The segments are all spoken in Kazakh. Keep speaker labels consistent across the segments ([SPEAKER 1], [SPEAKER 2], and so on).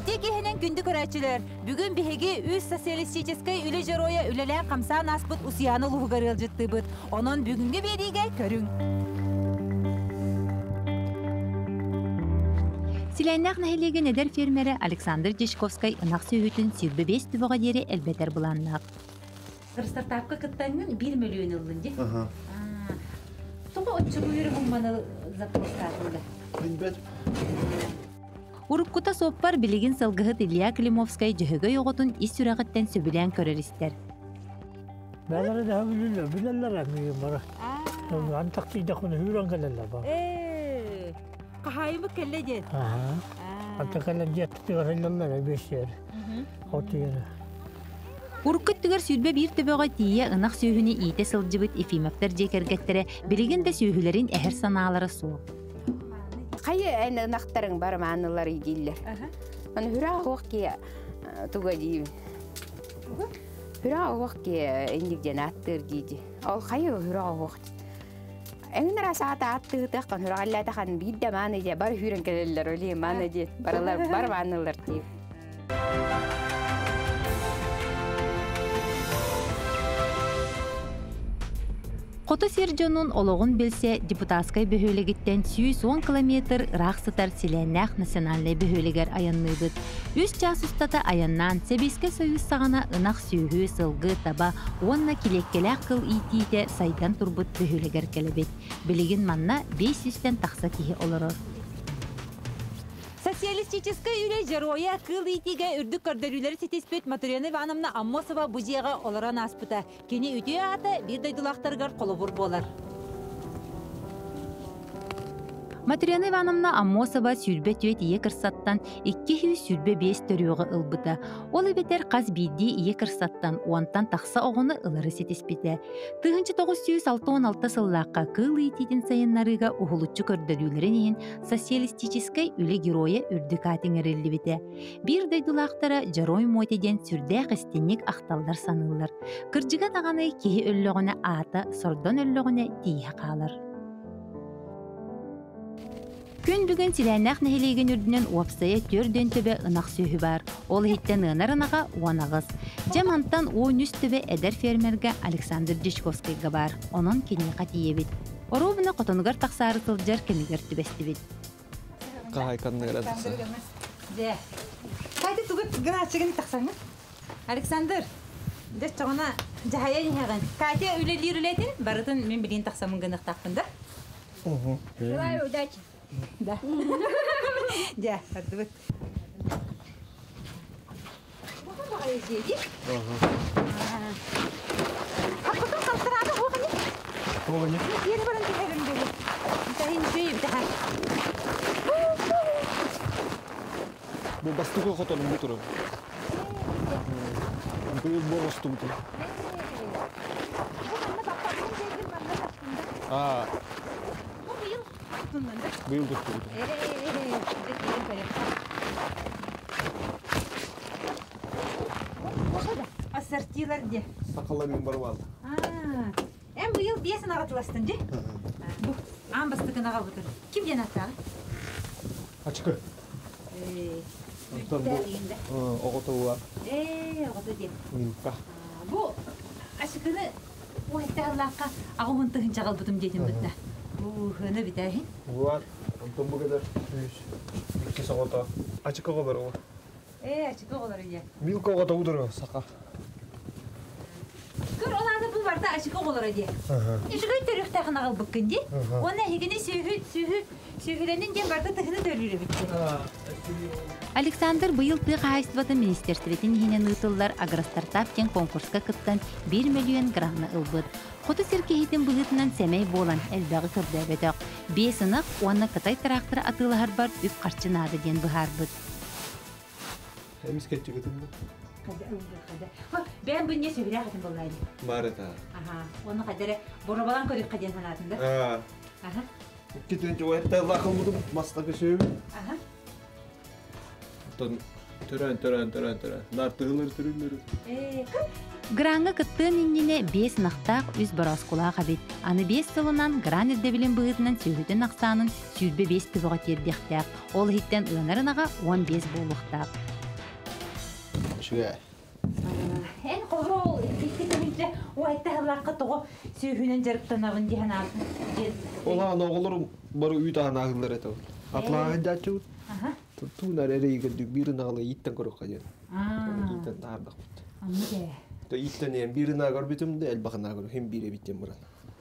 [SPEAKER 1] Ити кехенен күнді көрәтчілер. Бүгін бігеге үз социалистическай үлі жароя үлелән қамсан аспыт усияны луғығарыл жытты бұд. Onun бүгінгі бериге көрің. Силайнақ нәхелеген әдер фермері Александр Дешковскай ынақ сөйітін сүрбі 5 түбіға дері әлбетер бұланнақ. Қырыстар тапқы қыттаңын 1 миллион ылынды. Соға отчығы өрі мұңманы запростатылды. Урупкута соппар билигин сылгыхыт Илья Климовскай жөһөгө йоғотун ис сүрәгыттен сөбілен көрерістер.
[SPEAKER 2] Бәлері де білелер әмейін бара. Антақтыйда құны хүрен кәлелер бар.
[SPEAKER 1] Қағайымы кәлі дед?
[SPEAKER 2] Антақәлі деттігі ғайлалар әбешер. Отыйыры.
[SPEAKER 1] Уруккыт түгер сүрбе бір төбөға тие ынақ сөйхіні ите сылжыбыт эфимактар жекергеттері білігін де сөйхілерін әхір саналары суық.
[SPEAKER 3] Қайы әйні ынақтарың бар маңылар үйдейлер. Оны хүрі ағуақ ке тұға деймін. Хүрі ағуақ ке әндігден аттыр дейді. Ол қайы хүрі ағуақ дейді. Әңгінер асағата аттығытаққан хүрі ғалатақан бейді маңы де бар хүрін кәлелер өлі маңы де баралар бар маңылар деймін.
[SPEAKER 1] Қоты Серджонун олығын білсе, депутатскай бөхөлегіттен 110 километр рақсытар Силайнақ национальный бөхөлегер аянныйбыд. 3 час ұстата аяннан Себеске союз сағана ынақ сүйі, сылғы, таба, онна килеккелек қыл итейте сайдан турбыт бөхөлегер келебет. Білігін манна 500-тен тақса кейі олырыр. Социалистическая үлі жароя кыл итиге үрдік көрдөрүлері сетеспет Матрена Ивановна Аммосова бұзияға оларан аспыта. Кені өте аты бір дайдылақтарғар қолыбыр болар. Матрена Ивановна Аммосова сүрбе түйет ие кірсаттан 200 сүрбе 5 төріуғы ылбыта. Ол бетер қаз бейді ие кірсаттан уантан тақса оғыны ылары сетеспеті. 1966 сыллаққа кыл итиден сайынларыға ұғылытчы көрдөрүлерін ең социалистическай үлі героя үрдік атын әрелі беті. Бір дайдылақтара жарой мотеден сүрдәқ істеннік ақталдар санылар. Кыржыға тағаны кейі өлліғіне аты, сордон өлліғіне тейі қалыр. Күн бүгін Силайнақ нәхелеген үрдінен уапсая төрден төбе ынақ сөйі бар. Ол хиттен ынар ынаға уанағыз. Жамантан ойын үст төбе әдер фермерге Александр Дешковскайға бар. Onun кенеға тиебет. Оробына қотынығар тақсары тылжар кемегер төбесті бет.
[SPEAKER 4] Қағай қандығыр атықса.
[SPEAKER 1] Қайды тұғыт ғырачығын тақсаңыз? Александр, дәс çoğuna жахая нехеген. Катя үлелер үлетін, барытын мен білген тақсамын ғынық тақпында.
[SPEAKER 3] Желаю удачи.
[SPEAKER 1] Да. Да, отдывай. Вот он багай здесь. А потом салтраны оғыны.
[SPEAKER 4] Оғыны?
[SPEAKER 1] Ері баран тегерім деді. Тәйін жүйіп дәға.
[SPEAKER 4] Бұл бастығы қотаның бұл тұры. Бұл боғыстың тұр. Бүйіл тұр тұр.
[SPEAKER 1] Ассортилар де.
[SPEAKER 4] Сақалармен барып алды.
[SPEAKER 1] Әм бұйыл бесін ағатыластын же? Бұл амбастығын аға бұтыр. Кімден аттағы?
[SPEAKER 4] Ачқы. Оғыты бұлар.
[SPEAKER 1] Оғыты де.
[SPEAKER 4] Минутқа.
[SPEAKER 1] Бұл ашықыны ойттағылаққа ағымынтығын жағал бұтым дейтін бұтта. Хына битәһин.
[SPEAKER 4] Бұлар. Онтон бұл кедер. Үксі сағыта. Ачықы қолар оғы.
[SPEAKER 1] Ачықы қолар үйде.
[SPEAKER 4] Милк оғыта ұдыры сақа.
[SPEAKER 1] Көр оларды бұл барда ачықы қолар үйде. Ешігі төріқтағын ағыл бұққынде. Оны егіне сөйхіленін ден барда тұхыны төрірі бітті. Александр бұйыл тұқ айыстываты министерстветін хинен ұтылдар агростартап кен конкурска кыттан 1 миллион гранны ылбыд. Қоты серкехетін бұғытынан сәмей болан әлбәғі кірді бәдіқ. 5 ынық, оны қытай трактор атылығар бар үп қарчынады ден бұғар бұд.
[SPEAKER 4] Әміз кәтчі күтім бұд?
[SPEAKER 1] Бән бұнне сөйірі қатын болайды.
[SPEAKER 4] Бар әті.
[SPEAKER 1] Оны қадары борабалан көріп қаден санатында.
[SPEAKER 4] Кетуінші ойыттай лақыл бұдым, мастағы сөйі. Түрән. Нар тұғылыр түрілері.
[SPEAKER 1] Гранга кыттын иннене 5 нақтақ үз барас құлаға бет. Аны 5 сылынан гран ердебілін бұғытынан сөйгідің нақсанын сүрбе 5 түбіға тердектәк. Ол хиттен ұйынарынаға 15 болуқтақ.
[SPEAKER 4] Şuraya.
[SPEAKER 1] En kolrol ikkitince o ettahlarqa toğu sühünен жарыктанабын диһен
[SPEAKER 4] Ola oğlurum barı üy tane ağırlar et. Atlağa gidecek. Tuğlar ereği geldik birini alı itten koruk kaçır. İtten daha bak.
[SPEAKER 1] Anne.
[SPEAKER 4] Da itten yani birini ağır bitim de el bakın ağır hem bire bittim buran.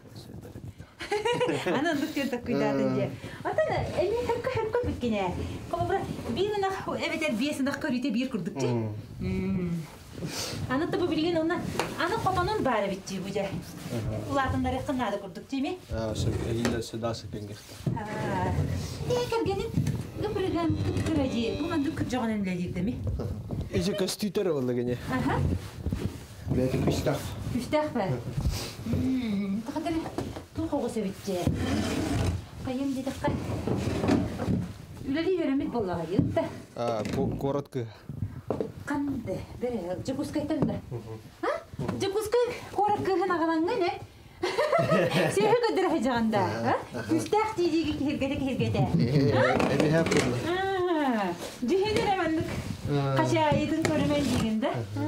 [SPEAKER 1] Анан бүттен такыйдадынже. Атана эми хакка бүткене. Колобра бирина эбетер биесинак көрүтө бир курдук же. Аны табы билген онна аны котонун баары битти буже. Улатындары кынады курдук жеми.
[SPEAKER 4] Sen eliyle sedası pengir.
[SPEAKER 1] Кергенин гүпрегем күрәҗи. Буган дүк жагын эмледиктеми.
[SPEAKER 4] İşte kastüter oldu gene.
[SPEAKER 1] Аха.
[SPEAKER 4] Belki kıştak.
[SPEAKER 1] Күчтәк бер. Тагыр тул когысы битте. Кайым дидек кай. Үлели йөрөмөк боллага йытты.
[SPEAKER 4] Коротко.
[SPEAKER 1] Канды, бере, жакускайтан да. А? Жакускай корак кыгына галаңга не? Сүйөгө дер хажаганда, а? Күстак тижиги киргете.
[SPEAKER 4] Ebi hep oldu.
[SPEAKER 1] Жүйөнөр амандык. Кача айдын көрөмөн дегенде.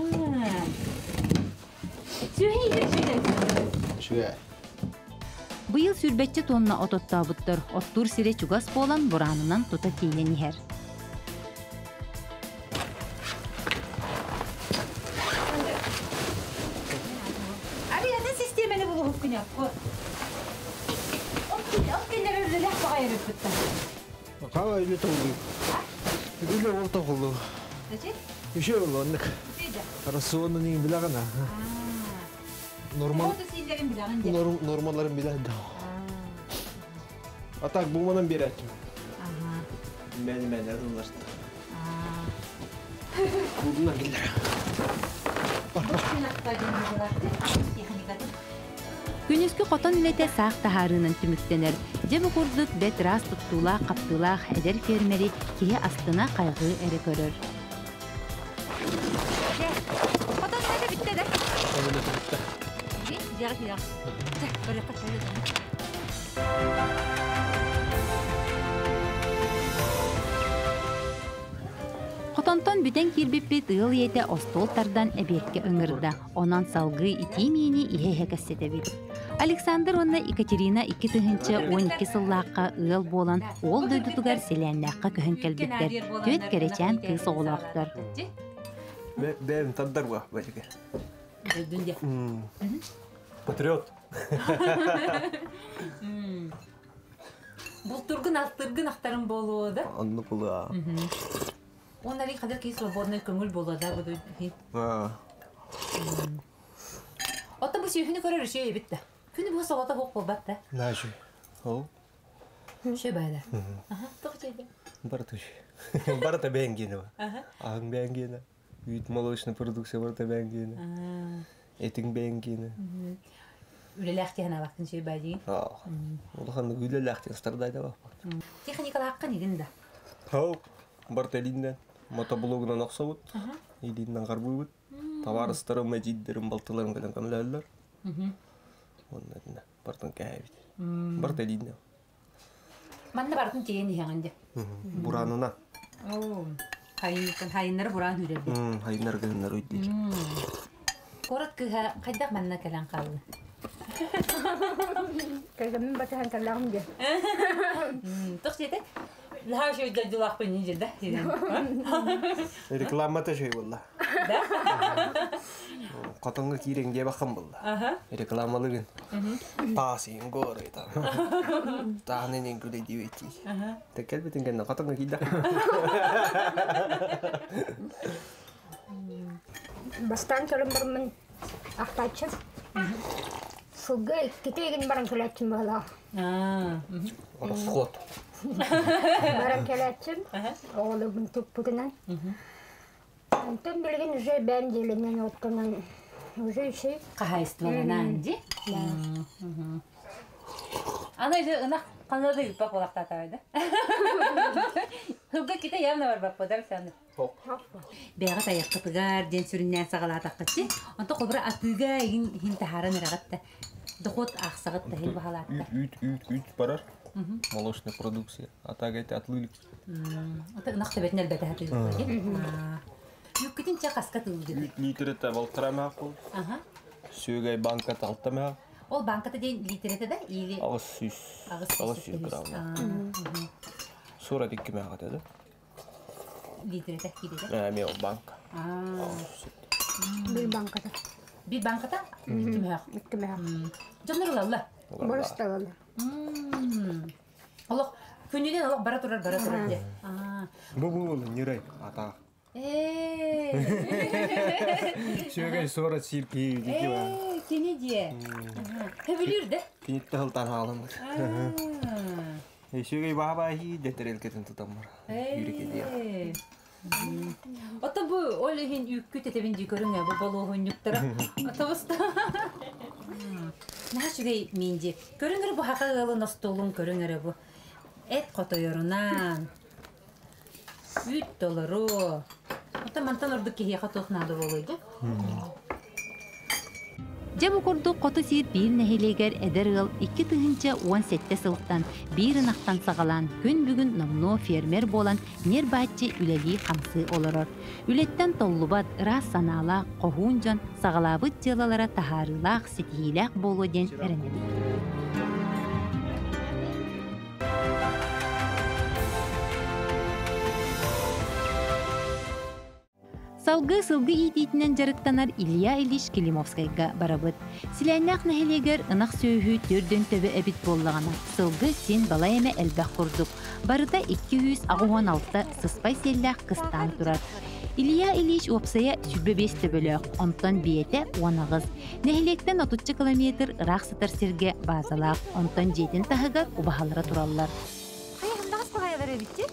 [SPEAKER 4] Şuraya.
[SPEAKER 1] Быйыл сүрбетче тонна ототтабыттар. Оттур сире чугас болан буранынан тута кейнен ихер. Abi ya ne sistemini bulup güne? Okkenler öyle lafı ayırıp bitti.
[SPEAKER 4] Kava öyle oldu. Öyle orta oldu.
[SPEAKER 1] Ne?
[SPEAKER 4] Bir şey oldu anlık. Arası onun iyi bilagana. Normal. Normallerin bile de. Atak bulmadan bir ettim. Ben adımlar. Bundan gelir.
[SPEAKER 1] Күнүскү котон илете саак тахарынын түмүктенер. Жебе курдук бет рас туттуулаа каптуулаа эдер фермери кие астына кайгы эре көрөр. Котон илете битте да. Яг. Böyle kaçıyor. Котонтон бүтен кирбиппи тыыл ете остолтардан эбекке ыңырда. Онан салгы итимини ихе кассетебит. Александр онна Екатерина 2 тыгынчы 12 сыллааққа ыл болан ол дөйдутугар селянлаққа көхін келбеттер. Төт керечен кыз оғылақтар.
[SPEAKER 4] Бәйім таддар ба, бәжеге.
[SPEAKER 1] Дөйдүнде.
[SPEAKER 4] Патриот.
[SPEAKER 1] Бұлтыргын астыргын ақтарын болуы да?
[SPEAKER 4] Анны бұла.
[SPEAKER 1] Онлары қадар кей свободный көңіл болуы да бұды. Отта бұл сүйхіні көрер үші ебітті. Күні бұл салата хоқ болбатты.
[SPEAKER 4] N'a жүй. Ол?
[SPEAKER 1] Үші байда. Тоқ жейді.
[SPEAKER 4] Барты жүй. Барта бәңгені ба. Ағын бәңгені. Үйт молочный продукция барта бәңгені. Этің бәңгені.
[SPEAKER 1] Үлеләқтен алақтың шей бәдеген.
[SPEAKER 4] Олықанды үлеләқтен стардайды ба.
[SPEAKER 1] Техникалы аққан егін да.
[SPEAKER 4] Ол? Барта елінден. Мотоблогынан ақса бұд. Елінден қарбой бұд. Таварыстарым, мәжиддерім, балтыларым кәден қанылайлар. Оннадында бартын кәйбет. Барта елінден.
[SPEAKER 1] Манна бартын теген дегенде.
[SPEAKER 4] Буранынан.
[SPEAKER 1] Хайыннары буран үрерді.
[SPEAKER 4] Хайыннар кәденлер өйдейді.
[SPEAKER 1] Корат кыға қайдақ манна кәлен қалды.
[SPEAKER 3] Кәлгімін батыған кәллағым де.
[SPEAKER 1] Тұқ жеді? Лаға шөйді дұлақ бәнен жерді.
[SPEAKER 4] Рекламата шөй болда.
[SPEAKER 1] Да?
[SPEAKER 4] Қатыңғы кейрен де бақым болда. Рекламалығын. Тасыйын көрі. Тағынен күлі дейветті. Тәккәл бетін кәнді қатыңғы кейді.
[SPEAKER 5] Бастан төлім бірмін ақтайчым. Сылғы кетеген баран көләтчім бағала.
[SPEAKER 4] Расход.
[SPEAKER 5] Баран көләтчім. Оғылы бұн түп бұтынан. Онтан білген уже бән делінен оттынан. Уже үші.
[SPEAKER 1] Қағайыстығынан де? Ана үйде ұнақ қанады үппақ болақта атағайды. Хылға кете явна бар бақ бодар сәнді. Бәға таяқ қытығар, ден сүріннен сағала атаққытшы. Онта қолбыра атыға егін тахарын ұрағатты. Дұқот ақсағытты, хел бағалатты.
[SPEAKER 4] Үйт барар. Молочная продукция. Атаға әті атлылық.
[SPEAKER 1] Онта ұнақты бәтін әлбәті әті Бүтүнчө каска тылды.
[SPEAKER 4] Литрете балтырамақ бұл.
[SPEAKER 1] Аха.
[SPEAKER 4] Сүйгей банка талтамақ.
[SPEAKER 1] Ол банката дейін литрете да или
[SPEAKER 4] Ағыз сүйіз грамм. Сура дикки мәға деді.
[SPEAKER 1] литрете киде.
[SPEAKER 4] Мен ол банка.
[SPEAKER 5] Bir bankada.
[SPEAKER 1] Bir bankata kimə?
[SPEAKER 5] Kimə?
[SPEAKER 1] Canırlar.
[SPEAKER 5] Burası da var.
[SPEAKER 1] Allah күнүден Allah бара турар де.
[SPEAKER 4] Бұл нерей ата. Сүйгей сура сирки дикки ба.
[SPEAKER 1] Кене де. Хөбүлүр де.
[SPEAKER 4] Кенетті ғылтан алынды. Сүйгей баба-хи детерел кетін тұтамыр. Үйрекеде.
[SPEAKER 1] Ата бу олеген үккү тетебин жүгөрүңө бу болгон юктара. Атабыста. Нашыгай менде. Көрүңөр бу хакыгылы настолун көрүңөр бу. Эт котойорунан. $3. Ата мантан ордук кеге катоснады болойду. Жабы курду коты сир бир нехилегер эдергыл 2 тыгынча 17 сылыктан бир ынактан сагалан күн бүгүн номно фермер болан нер баатчы үлели камсы олорор. Үлеттен толлубат ырас санаала кохунжан сагалабыт жылалара тахарылак сетиилак болу ден эренеби. Салгы сылгы ититинен жарыктанар Илья Ильич Климовскайга барабыт. Силәннәк нәһилегер ынак сөйһү төрдөн төбө эбит боллагана. Сылгы син бала эме элбәк курдук. Барыта 216 сыспай селләк кыстан турар. Илья Ильич опсая сүрбе 5 төбөлөк, онтон биете 19. Нәһилектен 30 километр ырак сытар сирге базалак, онтон жетин тахыгар убахалара тураллар. Кайгындагыс багайлар эбитти?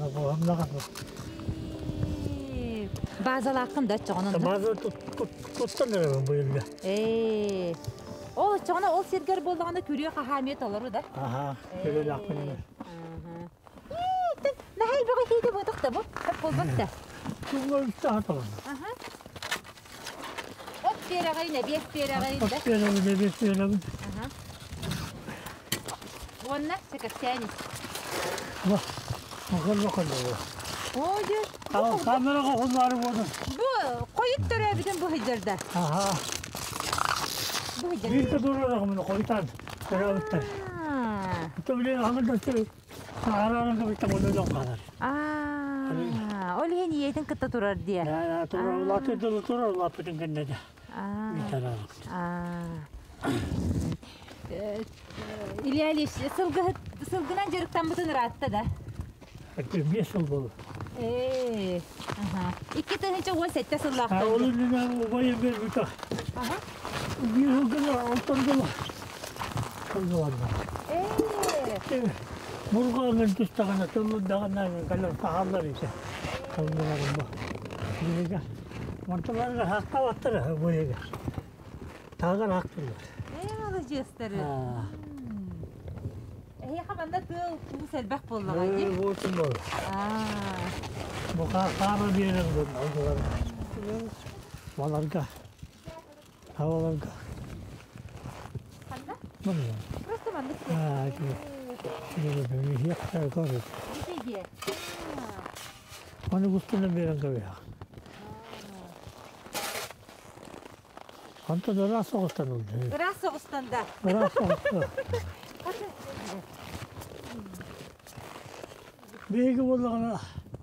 [SPEAKER 1] Базалакын да чоғынан.
[SPEAKER 2] База туттан әрі бұл елде.
[SPEAKER 1] Ол чоғына ол сергер болдағанда көріе қахамет олары да?
[SPEAKER 2] Аха, көрелі ақпын.
[SPEAKER 1] Нәхәл бұға кейде бұдықты бұл? Көп болбақты?
[SPEAKER 2] Күнгі үсті атылын.
[SPEAKER 1] От берағайын, бес берағайын да?
[SPEAKER 2] От берағайын, бес берағайын.
[SPEAKER 1] Онна, секірсәніз.
[SPEAKER 2] Мұқыл бұл.
[SPEAKER 1] Ойды.
[SPEAKER 2] Камераға құлбары болды.
[SPEAKER 1] Бұл қойып тұры әбіден бұл хыдырда.
[SPEAKER 2] Бірді дұрырақ мұны қойтан. Тұрабыттар. Түбілен аңылдастыр. Арарыңға біттім олыдан қалар.
[SPEAKER 1] Ол ең етін күтті тұрар дия.
[SPEAKER 2] Тұрар, латы дұлы тұрар, лапытын кәннеді.
[SPEAKER 1] Илья Ильич, сылғынан жырықтан бұтын ратты да?
[SPEAKER 2] 5 жыл болды.
[SPEAKER 1] 2 тыгынча 17 сыллақты.
[SPEAKER 2] Олының ойын бер бұта. Bir hızlı altında. Burganın tüstağına tüllüdağına kalır pahalar ise. Tüllüdağın bu. Birega. Mantılarına hakka battırı bu yega. Tağır haktırlar.
[SPEAKER 1] Alıcısları. Yakabanda bu selbek bollağı.
[SPEAKER 2] Bu için olur. Bu kahve bir yerin aldılar. Malarga. Havalarga. Mana?
[SPEAKER 1] Просто mandık.
[SPEAKER 2] Ini ya kau. Mana gustuna bilang kau ya. Anta da rasa gustan oldu.
[SPEAKER 1] Rasa gustanda.
[SPEAKER 2] Rasa gustan. Begi bollağına.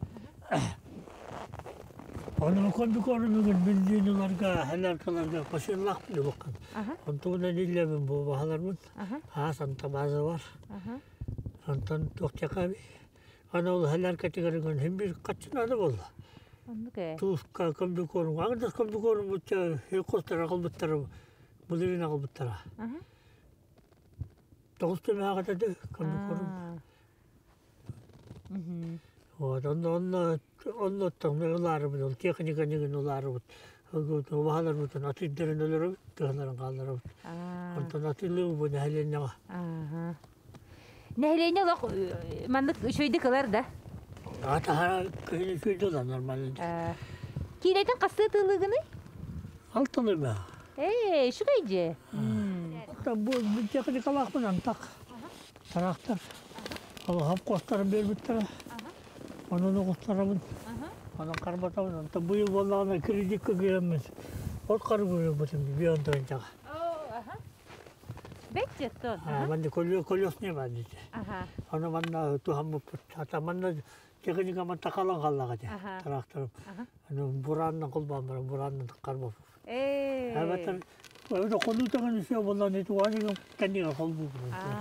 [SPEAKER 2] Onu kondukları bugün bildiğinlerge, helalkalarga koşurlak bile bakın. Ontuğuna dillemin bu bahalarımın. Santa bazı var. Santan tokçak abi. Ana ol helal kategorinin hem bir kaçın adı oldu. Tuğka konduklarım. Ağırda konduklarım bu hekostara kalbıttara. Bulirine kalbıttara. Doğustu meğada da konduklarım. Onunla tanrıları bile, teknikinin onları bile. O bahalar bile, atitlerin onları, tığların kalları bile. Ondan atitliği bu nehileğine var.
[SPEAKER 1] Nehileğine bak, mandık şöyle kılar da.
[SPEAKER 2] Ata köyüne köyde olan normalde.
[SPEAKER 1] Kiretin kastığı tığlığını?
[SPEAKER 2] Altılı mı?
[SPEAKER 1] Şu kayıcı.
[SPEAKER 2] Bu teknik alak mı tak? Taraktar. Hap kostları bir bitti. Onu da kostları mı? Onun karbatavın, ta bu yıl vallahi kredikka giremez. Ot karı böyle bütün bir ondan çağa.
[SPEAKER 1] Bekçe ton.
[SPEAKER 2] Ben de kolyos ne var dedi. Onu bana tuham bu hatta bana teknik ama takalan kallaga diye. Traktörüm. Hani buranın kulban var, buranın karba. Evet. Öyle konuştuğun şey vallahi ne tuğanı kendine kol bu.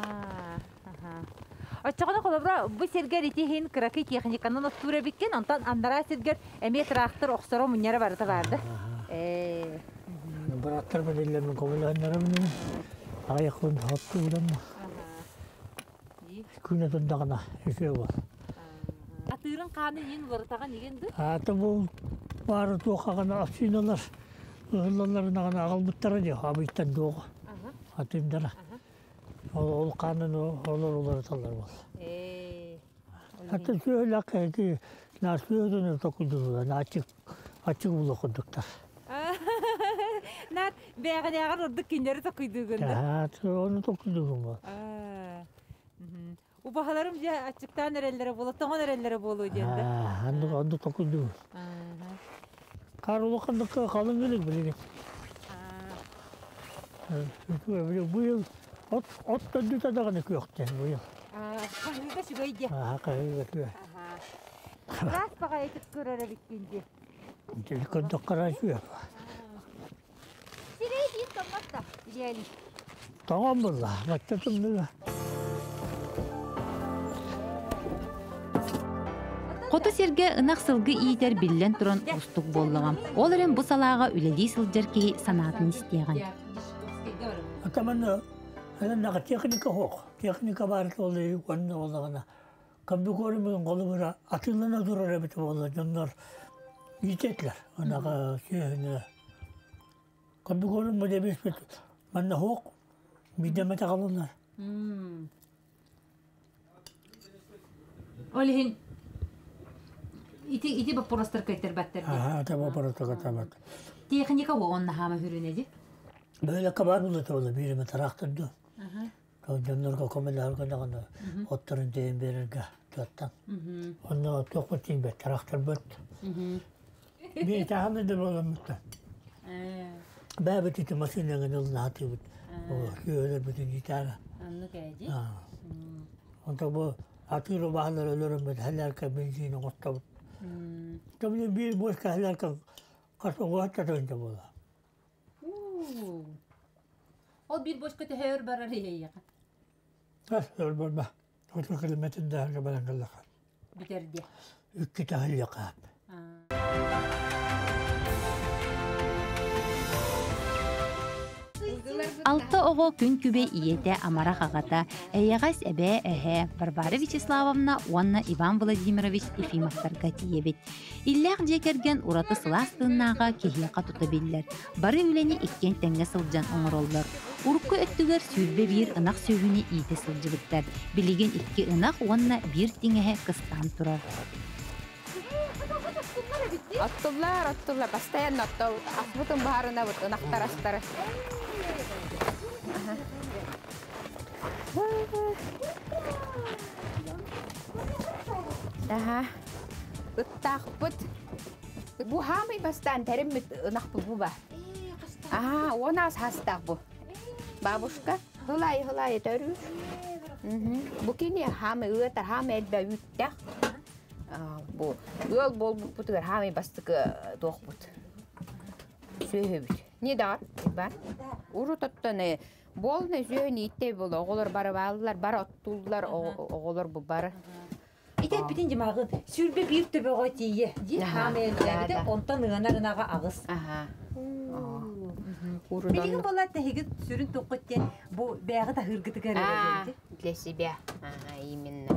[SPEAKER 1] Açıkçası kolabra bu serger itihin krakı teknikanın otura bikken ondan andara serger emet traktör oksoro munyara vardı vardı.
[SPEAKER 2] Bıraktır ben ellerimi kovalanlarım. Ayaklarını hattı ulanma. Күнә тонда гына эше бар.
[SPEAKER 1] Атырын каны ен выртаган дегенди?
[SPEAKER 2] Аты бул бары токаган асыналар. Ылларына гына агалбыттар ди, абыйттан доо. Атымдара. Ол канын олар талар бол. Аты сөйләк ки насыйдын токудула, ачык бул окудуктар.
[SPEAKER 1] Нар бәгәнәгәр урдык киндәре токуйдугында.
[SPEAKER 2] Onu tokudugum var.
[SPEAKER 1] Ubahalarım ya açıktan nerelere bolu, toğun nerelere bolu diyendi.
[SPEAKER 2] Andı tokudugum. Karulu kandıkka kalın gelik bilgin. Bu yıl ot da düte dağınık yoktu bu yıl.
[SPEAKER 1] Kahvede şu beydi.
[SPEAKER 2] Kahvede şu.
[SPEAKER 1] Ras bağa etik görere bitkindi.
[SPEAKER 2] Telekonda karışıyor.
[SPEAKER 1] Sirey değil tamam da. Diyelim.
[SPEAKER 2] Tamam burada. Başladım da.
[SPEAKER 1] Қоты серге ынақ сылғы иетер білен тұран ұстық боллағам. Ол әрін бұл салаға үлелей сылжар кейі санатын істеген.
[SPEAKER 2] Атаманна, әліннаға техника хоқ. Техника барды олы үйгенне олығына. Камбі көрімеген қолы бұра атылына тұрар әбіті олы. Жандар иететлер. Онаға сүйені. Камбі көрімі дебес бет. Манна хоқ. Бидеметі қалынlar.
[SPEAKER 1] Олығын İti bu porastır kayıtır battır.
[SPEAKER 2] Tamam porastır kayıtır.
[SPEAKER 1] Teknika o onunla hama hürünedi.
[SPEAKER 2] Böyle kabar bulutu oldu. Birime traktördu. Canlarga komeler kadar otların deyim verirge tuttan. Onunla çok mutluyum be traktör böt. Bir tane de böyle mutlu. Ben bütün makinenin yoluna atıyor. O şöyle bütün gitarı.
[SPEAKER 1] Anlık
[SPEAKER 2] Onda bu atıyor bağlar ölürüm ben helalka benzini kotta. Tabii bir boş helalka kasım vatta dönce bu.
[SPEAKER 1] O bir boş kötü her barar ya.
[SPEAKER 2] Öyle böyle. O çok kelimetin daha kabalan kalak.
[SPEAKER 1] Biterdi.
[SPEAKER 2] İki tahil yakap.
[SPEAKER 1] Алты оғы күн күбе иеті амара қағата, әйеғас әбе әхе Барбара Вячеславовна уанна Иван Владимирович Ефимовтарға тиебет. Илләқ жекерген ураты сыластығынаға кехияқа тұтабеллер. Бары үлені ikкен тәңге сылжан оңыроллар. Урыққы өттігер сүрбе бір ынақ сөйіні иеті сылжыбыттар. Білеген ikki ынақ уанна бір теңеге қыстан тұрар.
[SPEAKER 3] Attıllar, постоянно attıl. Asbutun baharına bu ınaqtar astары. Aha. Ittaqpıt. Bu hamı bastan terimit ınaqpıt bu ba. Aha, onas hastaq bu. Babuşka, hılay törüş. Bu kini hamı ıtar, hamı edbe üttaq. Bu öl bol butugar hamı bastık doğput. Söhübüt. Ne dar? Ben. Urutattan bol ne söhünü itte bol. Oğullar barı bağlılar, barı attullar, oğullar bu barı.
[SPEAKER 1] İte bitin cimağın sürbe bir töbe qoytiye. Hamı edbe ondan ığına ağız.
[SPEAKER 3] Aha.
[SPEAKER 1] Bilgin bolat higit sürün toqutken bu bayağı da hırgıtı görüldü.
[SPEAKER 3] Lesibe. Именно.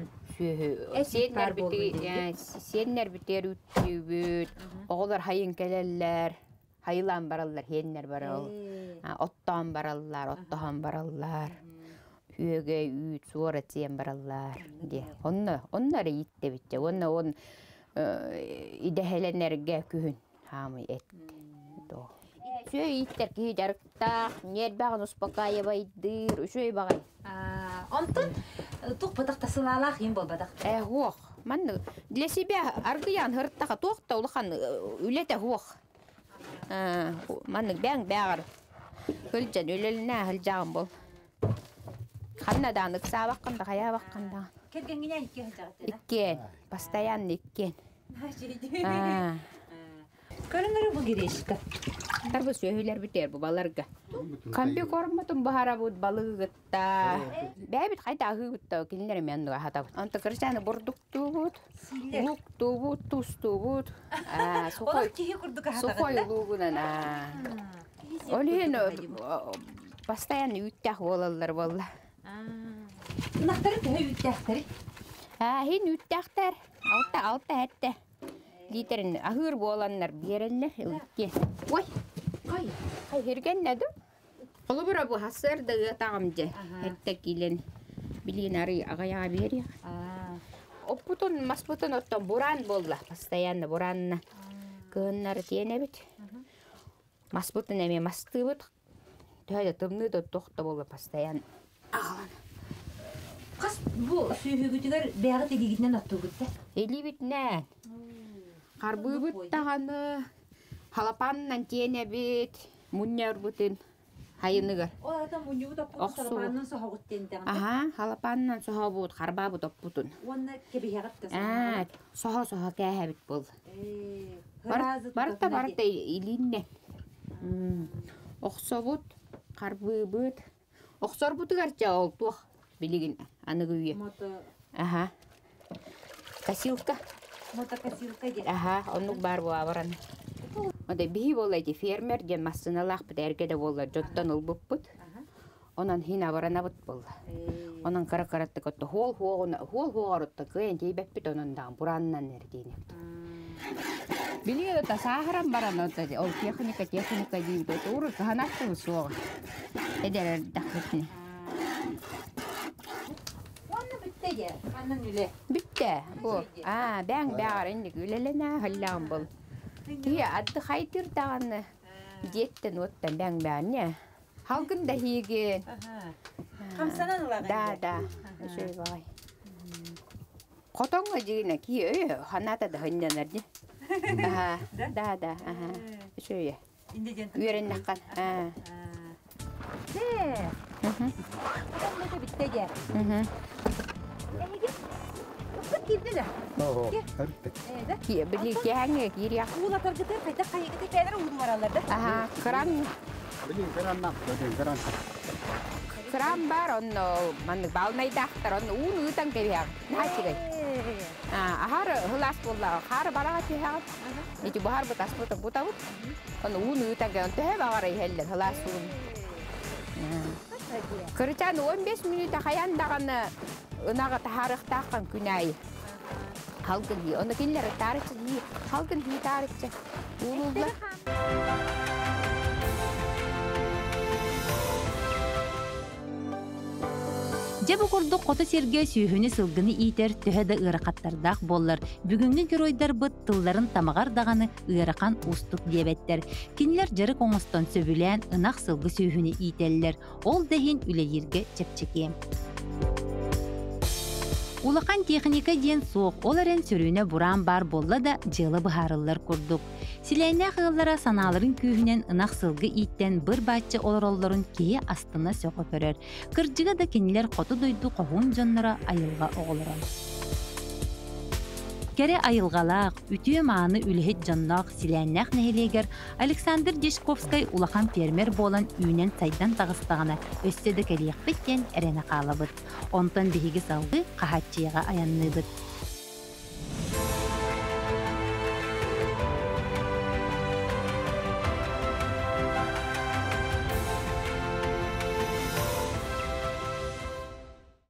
[SPEAKER 3] Senler biter ütübüt. Oğullar hayın keleller. Hayılan barallar, henler baral. Ottan barallar, ottahan barallar. Hüge, üt, suora tiyen barallar. Onları yitte bitti. On idehelenlerge kühün. Hamı etti. Şöyle yitler ki jarıqtaq, nyer bağın uspaqayabaidir, şöyle bağay.
[SPEAKER 1] Ondan tuq badaq tasılalaq yin bol badaq.
[SPEAKER 3] Hoq. Манны для себя аргыян хырттаха тоқта улахан үлете хуох. Манны бәң бәгар. Хылжан үлеліне хылжағын бол. Ханнадан ықса баққанда, қая баққанда.
[SPEAKER 1] Кергенгене иккен жағыттен?
[SPEAKER 3] Иккен, постоянно иккен.
[SPEAKER 1] Көріңірі бұл керешкі?
[SPEAKER 3] Тарбы сөйлер бітер бұл баларға. Кампи корматым бұхара бұд балығытта. Бәбіт қайта ағы бұтта, келінер мен ғата бұд. Анты кірсәні бұрдықту бұд, лұқту бұд, тұсту бұд.
[SPEAKER 1] Олар кейі күрдік ағатағын?
[SPEAKER 3] Сухой лугунан. Олен постоянно үттәқ болалар болла.
[SPEAKER 1] Нақтары көй үттәқтері?
[SPEAKER 3] Хин үттәқтер. Алта әтті. Литерін ағыр боланлар берілі үткен. Ой, қай херген нәді? Қолы бұра бұл хасырды тағымды. Әтті келін. Білген ары ағаяға бері. Оппутын, маспутын оттан буран болла. Постоянно буранна. Көннары тиене біт. Маспутын әме масты бұд. Тәді тымны да тоқты болла постоянно. Ағылан.
[SPEAKER 1] Қас бұл сүйігітігер бәғі тегегітінен атту күтті?
[SPEAKER 3] Eli bitnään. Karbu buttahana. Halapannan tiene bit. Munjar butin. Hayыныgar.
[SPEAKER 1] Олардан мұнығы да құлыстарапанның соға құттен
[SPEAKER 3] Aha, halapannan soha but, karba but opputun.
[SPEAKER 1] Онна кебеғатты
[SPEAKER 3] Soha kähe bit bol. Barta ilinne. Oqso but, karbu but. Oqsor butu garcha ol tuq. Biligin anıgıya. Aha. Kasilka.
[SPEAKER 1] Мотокосилка дед.
[SPEAKER 3] Aha, onluk bar bu avaran. Oda bihi bolaydı fermer gen masınalaq bit ergede bolla jottan ılbıp bit. Onan hin avarana bit bolla. Onan kara-karatты kotta hol hoğarutta kıyen teybep bit onundan burannan erdiyene. Biliyor da saharan baran ol teknika deyip de uğru kahanatlı mı soğuk. Eder dağıtını. Bitti bu. Ben indik ülelene hallam bol. Diye adı haydır dağını. Jetten ottan ben ne? Halkın da higin.
[SPEAKER 1] Kamsanan ulağı.
[SPEAKER 3] Da. Şöyle vay. Kotonga jigine ki hanata da hındanardı. Da. Şöyle. Üren nakan.
[SPEAKER 1] Kotonga bitti gel. Kirdi de.
[SPEAKER 3] Ki bili kenge kiriya.
[SPEAKER 1] Uğla targıtır kayda kayıgıtı kaydır uğdu varalarda.
[SPEAKER 3] Kran. Kran bar onno manık balnay dağıtır onno uğunu ıtan kiriya. Naçigay. Ahar hılas bolla. Ahar balağa tihağıt. İçi buhar butas buta but. Onno uğunu ıtan kiriya. Tühe bağırı heller hılas uğunu. Kırıçan 15 minuta hayandağını ınağı taharıqtağın günayı. Halkın hi, onu kinleri tarihçi hi. Halkın hi tarihçi. Uğulda.
[SPEAKER 1] Жабы курдук кота серге сүйүнү сылгыны итер төһө да ыракаттардак боллар. Бүгүнгү геройдар быт тылларын тамагар даганы ыракан устук дебеттер. Кинилер жарык оңостон сөбүлән ынак сылгы сүйүнү ителлер. Ол дехин үлейирге чепчеке. Улақан техника ден соқ, оларын сөрүнө буран бар болла да жылы быхарылар курдук. Силәйнә қығылара саналарын күйінен ынақ сылғы иттен бір бачы олоролларын кие астына соқы көрер. Кыржыға да кенілер қоты дойду қоғын жонлара айылға оғылырын. Кәрі айылғалақ, үтіе мағаны үліхет жонлақ силәйнәқ нәхелегер Александр Дешковскай улақан фермер болан үйінен сайдан тағыстағына өсседі кәлейік біттен әрені қалабыд. Онтан бейгі салғы қағатчыға аянны бұд.